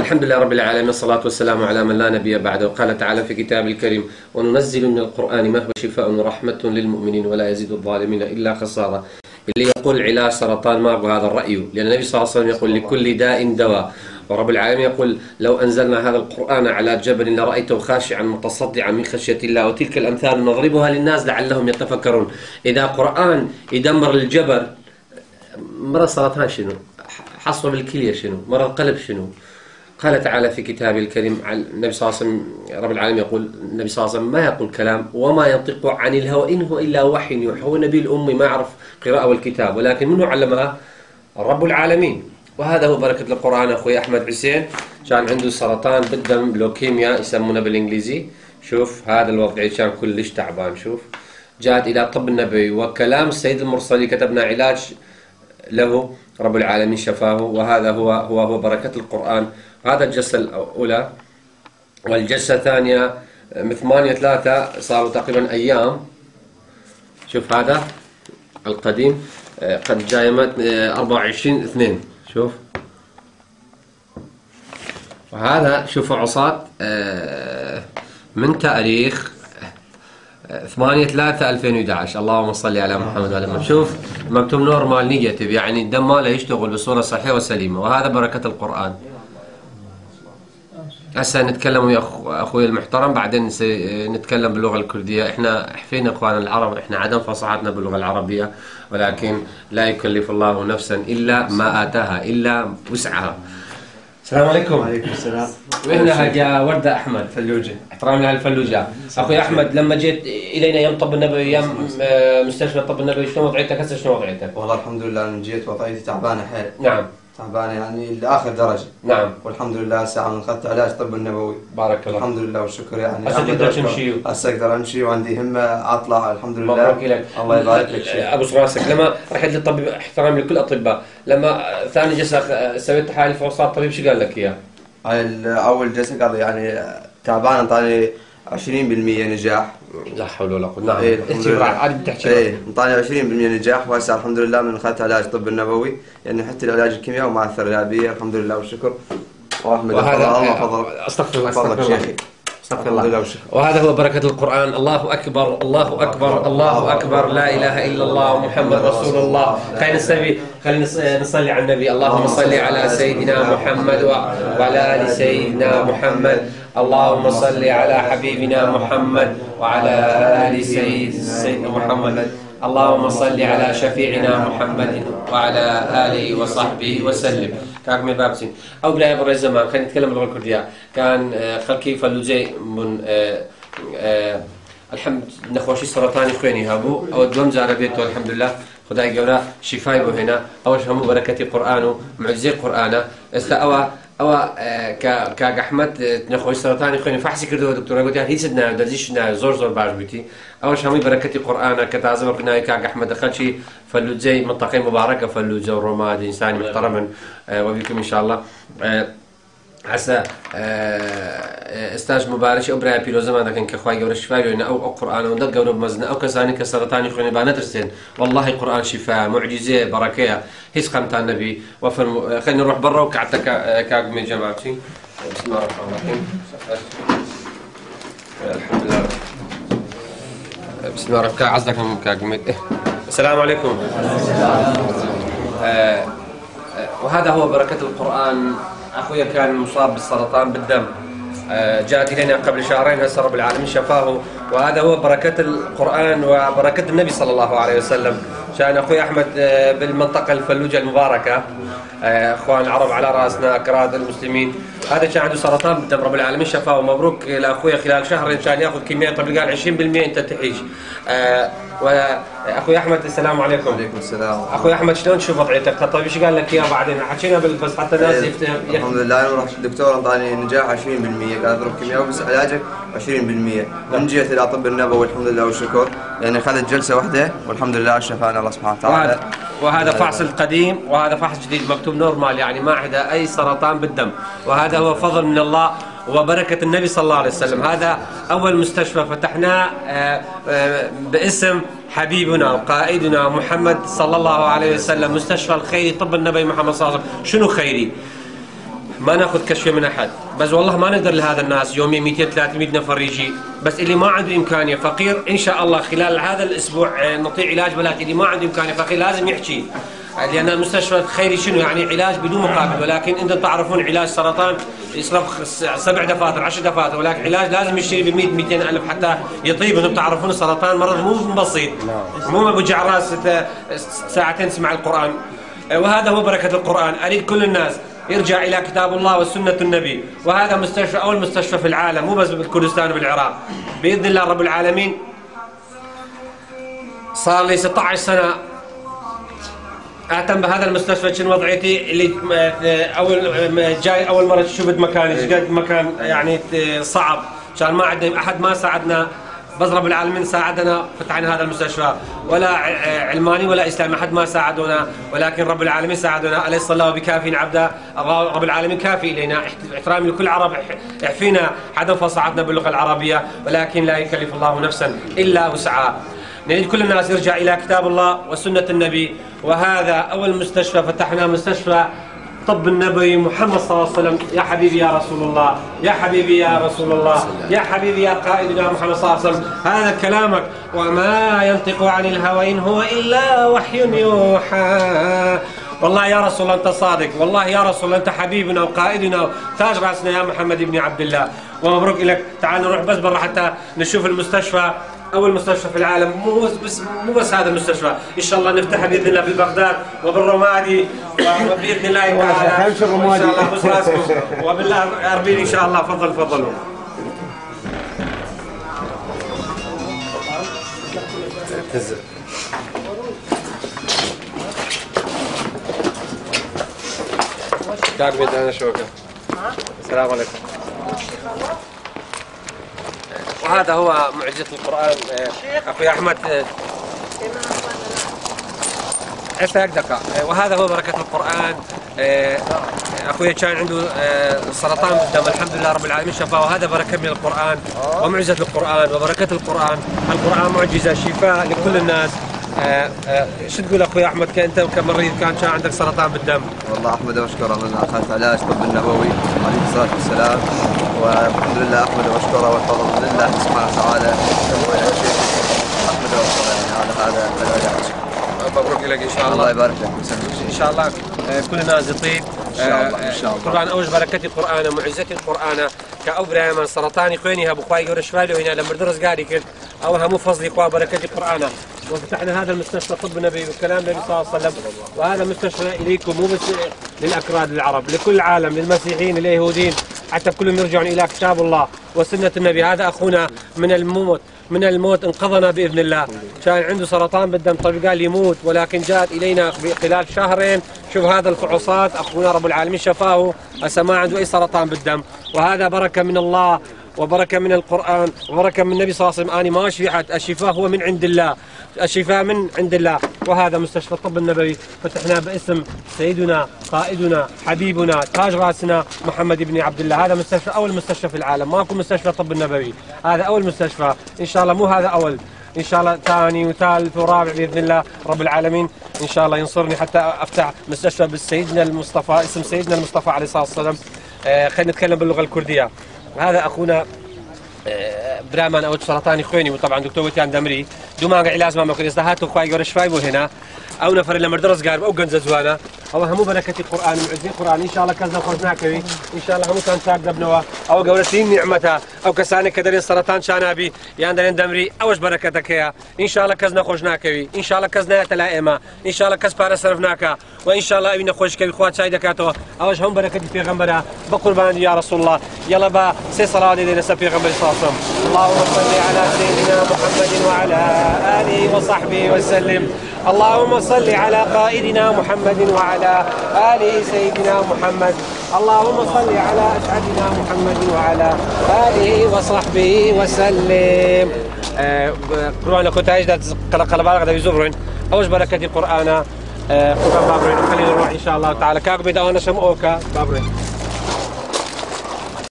الحمد لله رب العالمين، الصلاة والسلام على من لا نبي بعده. وقال تعالى في كتاب الكريم: وننزل من القرآن ما هو شفاء ورحمة للمؤمنين ولا يزيد الظالمين إلا خسارة. اللي يقول علاج سرطان ما هو هذا الرأي، لأن النبي صلى الله عليه وسلم يقول: لكل داء دواء. ورب العالمين يقول: لو أنزلنا هذا القرآن على جبل لرأيته خاشعا متصدعا من خشية الله. وتلك الأمثال نضربها للناس لعلهم يتفكرون. إذا قرآن يدمر الجبل، مرض سرطان شنو؟ حصوة بالكلية شنو؟ مرض قلب شنو؟ قال تعالى في كتابه الكريم عن النبي صلى الله عليه وسلم، رب العالمين يقول: النبي صلى الله عليه وسلم ما يقول كلام وما ينطق عن الهوى إن هو إلا وحي يوحى. هو نبي الأمي ما يعرف قراءة والكتاب، ولكن منه علمها؟ رب العالمين. وهذا هو بركة القرآن. أخوي أحمد حسين كان عنده سرطان بالدم، لوكيميا يسمونه بالإنجليزي. شوف هذا الوضع، كان كلش تعبان. شوف جاءت إلى الطب النبوي وكلام السيد المرسلي، كتبنا علاج له، رب العالمين شفاه. وهذا هو بركة القرآن. هذا الجلسة الأولى. والجلسة الثانية من 8/3 صاروا تقريبا أيام. شوف هذا القديم قد جايمت 24/2. شوف، وهذا شوفوا عصاة من تاريخ 8/3/2011. اللهم صل على محمد وعلى محمد. شوف مكتوب نورمال نيجاتيف، يعني الدم ماله يشتغل بصورة صحية وسليمة. وهذا بركة القرآن. هسه نتكلم ويا اخوي المحترم، بعدين نتكلم باللغه الكرديه. احنا حفينا اخواننا العرب، احنا عدم فصاحتنا باللغه العربيه، ولكن لا يكلف الله نفسا الا ما اتاها، الا وسعها. السلام عليكم. وعليكم السلام. وهنا يا ورده احمد فلوجه. احترامنا للفلوجه. اخوي احمد، لما جيت الينا ايام الطب النبوي، ايام مستشفى الطب النبوي، شنو وضعيتك هسه؟ شنو وضعيتك؟ والله الحمد لله انا جيت وضعيتي تعبانه حيل. نعم. تعبانه يعني لاخر درجه. نعم. والحمد لله هسه اخذت علاج طب النبوي. بارك الله. الحمد لله والشكر. يعني هسه تقدر تمشي. هسه اقدر امشي وعندي همه اطلع. الحمد لله. مبروك لك. الله يبارك لك شيخ. ابوس راسك. لما رحت للطبيب، احترامي لكل الاطباء، لما ثاني جلسه سويت تحاليل فحوصات، الطبيب شو قال لك اياه؟ هاي اول جلسه قال يعني تعبان، انطاني 20% نجاح. لا حول ولا قوه. نعم. إيه انت عاد بتحكي. ايه انطاني 20% نجاح. وهسه الحمد لله من اخذت علاج طب النبوي، يعني حتى العلاج الكيميائي وما اثر لا بي. الحمد لله والشكر. واحمد الله فضل. استغفر الله. فضلك شيخي. استغفر الله. وهذا هو بركة القرآن. الله أكبر، الله أكبر، الله أكبر، لا إله إلا الله محمد رسول الله. خلينا نصلي على النبي. اللهم صل على سيدنا محمد وعلى آل سيدنا محمد. اللهم صل على حبيبنا محمد وعلى آل سيدنا محمد. اللهم صل على شفيعنا محمد وعلى آله وصحبه وسلم. كاك بابسين او بلا برا الزمان. خلينا نتكلم باللغه الكرديه. كان خلكي فلوجي من الحمد نخوشي سرطاني خويني هابو او دوم زاربيته. الحمد لله خداي قولا شفاي بو هنا. اول شيء بركتي قرانه معجزه قرانه استا او كاك احمد نخوشي سرطاني خويني فحصي كردو دكتور قلت هي سدنا درجيشنا زور باش بيتي. اول شيء بركتي قرانه كتعزم قناي كاك احمد دخلشي فلوجي منطقه مباركه. فلوجي الرماد انسان محترم وبكم ان شاء الله. عسى استاج مبارش او براي بيلو زمان كان كخواي قبل الشفاء او قران وندق قبل بمزنا او كساني كسرطاني خويني بانترسين. والله قران شفاء معجزه بركه. هيس قمت النبي وفر. خلينا نروح برا وقعدت كاق من جماعتي. بسم الله الرحمن الرحيم. الحمد لله. بسم الله الرحمن الرحيم. عزكم كاق. السلام عليكم. وهذا هو بركة القرآن. أخويا كان مصاب بالسرطان بالدم، جاءت إلينا قبل شهرين، هسه رب العالمين شفاه. وهذا هو بركة القرآن وبركة النبي صلى الله عليه وسلم. كان أخوي أحمد بالمنطقة الفلوجة المباركة، أخوان العرب على رأسنا، أكراد المسلمين. هذا كان عنده سرطان بالدم، رب العالمين شفاه. ومبروك لأخويا خلال شهرين كان يأخذ كمية. طب قال 20% أنت تعيش. واخوي احمد السلام عليكم. وعليكم السلام. اخوي احمد شلون تشوف وضعيتك؟ الطبيب ايش قال لك اياه؟ بعدين حكينا بس حتى الناس الحمد لله انا رحت الدكتور انطاني نجاح 20%. قال اضرب كيمياء بس علاجك 20%. من جيت الى طب النبوي الحمد لله والشكر، يعني اخذت جلسه واحده والحمد لله شفانا الله سبحانه وتعالى. وهذا فحص القديم وهذا فحص جديد مكتوب نورمال، يعني ما عنده اي سرطان بالدم. وهذا هو فضل من الله وبركة النبي صلى الله عليه وسلم. هذا أول مستشفى فتحناه باسم حبيبنا وقائدنا محمد صلى الله عليه وسلم، مستشفى الخيري طب النبي محمد صلى الله عليه وسلم. شنو خيري؟ ما ناخذ كشفه من احد، بس والله ما نقدر لهذا الناس يوميا 200 300 نفر يجي، بس اللي ما عنده امكانيه فقير ان شاء الله خلال هذا الاسبوع نعطيه علاج بلاش، اللي ما عنده امكانيه فقير لازم يحكي، لان المستشفى الخيري شنو يعني علاج بدون مقابل، ولكن انتم تعرفون علاج سرطان يصرف 7 دفاتر 10 دفاتر، ولكن علاج لازم يشتري ب 100 200 الف حتى يطيب. انتم تعرفون السرطان مرض مو بسيط، مو بوجع راس ساعتين تسمع القران. وهذا هو بركه القران. اريد كل الناس يرجع الى كتاب الله وسنه النبي، وهذا مستشفى اول مستشفى في العالم، مو بس بالكردستان وبالعراق باذن الله رب العالمين. صار لي 16 سنه اهتم بهذا المستشفى. كان وضعيتي اللي اول مره شفت مكاني قد مكان يعني صعب، كان ما عندنا احد ما ساعدنا، بس رب العالمين ساعدنا فتحنا هذا المستشفى، ولا علماني ولا اسلامي احد ما ساعدونا، ولكن رب العالمين ساعدونا. اليس الله بكافي عبدا، رب العالمين كافي الينا. احترامي لكل عرب احفينا عدم فصاحتنا باللغه العربيه، ولكن لا يكلف الله نفسا الا وسعها. نريد كل الناس يرجع الى كتاب الله وسنه النبي، وهذا اول مستشفى فتحنا، مستشفى طب النبوي محمد صلى الله عليه وسلم. يا حبيبي يا رسول الله، يا حبيبي يا رسول الله، يا حبيبي يا قائدنا محمد صلى الله عليه وسلم. هذا كلامك، وما ينطق عن الهوى إن هو إلا وحي يوحى. والله يا رسول الله أنت صادق، والله يا رسول الله أنت حبيبنا وقائدنا وتاج راسنا يا محمد بن عبد الله، ومبروك لك. تعال نروح بس برا حتى نشوف المستشفى، أول مستشفى في العالم. مو بس هذا المستشفى، إن شاء الله نفتحها بإذن الله ببغداد وبالرمادي، وبإذن الله تعالى إن شاء الله بس راسكم وبالله أربيل إن شاء الله. تفضلوا. كاك بدنا شوكة. السلام عليكم. وهذا هو معجزة القرآن أخوي أحمد. هسه دقيقة. وهذا هو بركة القرآن. أخوي كان عنده سرطان بالدم، الحمد لله رب العالمين شفاه، وهذا بركة من القرآن ومعجزة القرآن وبركة القرآن. القرآن معجزة شفاء لكل الناس. شو تقول أخوي أحمد، أنت كمريض كان عندك سرطان بالدم؟ والله أحمد وأشكره، من أخذت علاج طب النبوي عليه الصلاة والسلام، والحمد لله أحمد وأشكره، والفضل لله سبحانه وتعالى. أحمد وأشكره يعني على هذا العلاج. مبروك لك ان شاء الله. الله يبارك لك ان شاء الله كل الناس يطيب ان شاء الله. ان شاء الله القران اوج بركتي القران ومعجزتي القران كأبرا من سرطاني خويني ابو خواي قرش فالو هنا لما درس قاعد كده او هم فضلي قوا بركتي القران. وفتحنا هذا المستشفى طب النبي وكلام النبي صلى الله عليه وسلم، وهذا مستشفى اليكم مو بس للاكراد العرب، لكل العالم، للمسيحيين لليهودين، حتى كلهم يرجعون الى كتاب الله وسنه النبي. هذا اخونا من الموت انقذنا باذن الله. كان عنده سرطان بالدم، طيب قال يموت، ولكن جاء الينا خلال شهرين. شوف هذا الفحوصات، اخونا رب العالمين شفاه، هسه ما عنده اي سرطان بالدم. وهذا بركه من الله وبركه من القران وبركه من النبي صلى الله عليه وسلم. اني ما اشفي، الشفاء هو من عند الله، الشفاء من عند الله. وهذا مستشفى الطب النبوي فتحناه باسم سيدنا قائدنا حبيبنا تاج راسنا محمد بن عبد الله. هذا مستشفى اول مستشفى في العالم، ماكو مستشفى طب النبوي، هذا اول مستشفى. ان شاء الله مو هذا اول، ان شاء الله ثاني وثالث ورابع باذن الله رب العالمين. ان شاء الله ينصرني حتى افتح مستشفى بسيدنا المصطفى، اسم سيدنا المصطفى عليه الصلاه والسلام. خلينا نتكلم باللغه الكرديه. هذا اخونا برامان او سرطاني خويني، وطبعا دكتور وتيان دمري دوما علاج ما ممكن يستهاتو خواي قرش فايبو هنا او نفر لما درس قارب او جنز زوانا او هم بركه القران ومعزي القران. ان شاء الله كذا خرجناك ان شاء الله هم كان تاك دبنوا او قولتين نعمتها او كسانه كدرين سرطان شانابي ياندرين دمري اوش بركتك يا ان شاء الله كزنا خرجناك ان شاء الله كزنا تلائمه ان شاء الله كز بار صرفناك وان شاء الله ابن خوش كبي خوات سايدكاتو اوش هم بركه پیغمبره بقربان يا رسول الله. يلا با سي صلاه دي نسب پیغمبر صلى الله عليه وسلم. اللهم صل على سيدنا محمد وعلى اله وصحبه وسلم. اللهم صل على قائدنا محمد وعلى آله سيدنا محمد. اللهم صل على أسعدنا محمد وعلى آله وصحبه وسلم. قرآن كنت أجد قلبالغ ذا يزورين أوش بركة القرآن قرآن بابرين. خلينا نروح إن شاء الله تعالى كاك بدأ وانا شمعوك بابرين.